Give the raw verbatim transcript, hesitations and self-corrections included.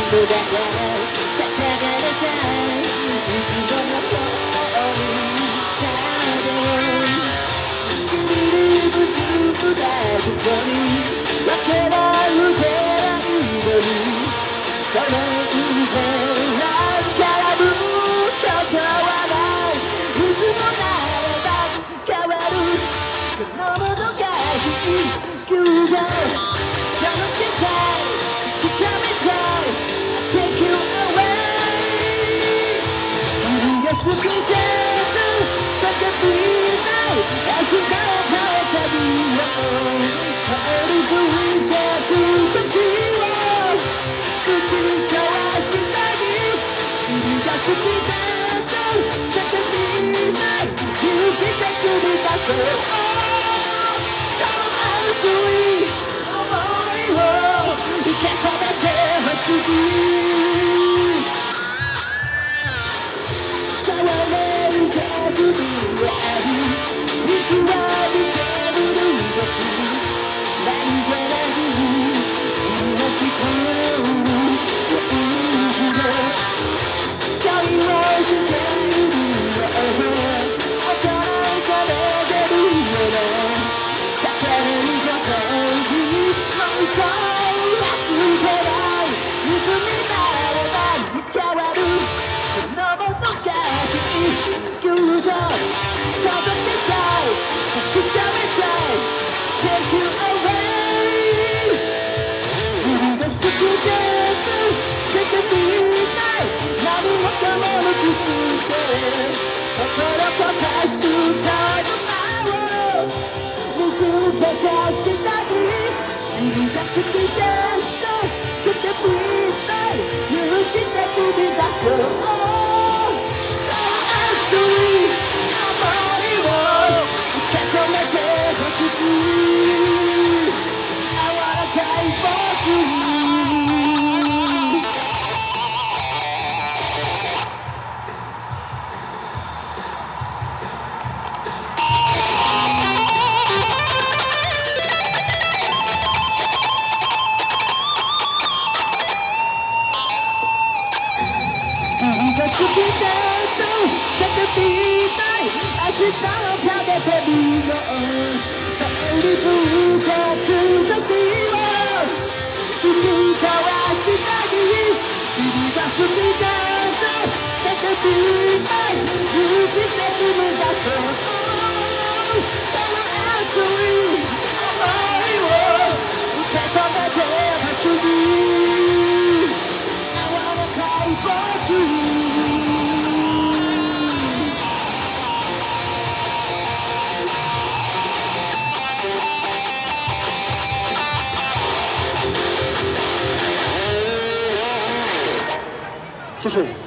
部だから叩かれたいつものように風をグリルブチューだことに分けられてないのにそれ以前なんからぶことはないいつもなれば変わるこのもどかしい球場届けたい確かめたい Take you away 君が好きだと叫びたい明日を変えた旅を通り過ぎてく時を口交わしたい君が好きだと叫びたい勇気で繰り出そうこの熱い想いを受け止めてほしい触れる限りはある見極めてみるべし何気ない君の視線をいじめ恋をしているよ大人されてるよね語れることにもう嘘はつけないいつになれば変わるこのもどかしい球場届けたい確かめたい Take you away 君が好きだと叫びたい何もかもなくして心とかすタイムを見つけ出したい君が好きだと叫びたい勇気で踏み出そうこの熱い想いを受け止めてほしい柔らかい僕君が好きだと叫びたい明日をかけてみよう通り過ぎてく時を口交わしたい君が好きだと叫びたい勇気で踏み出そうこの熱い想いを受け止めてほしい柔らかい僕谢谢。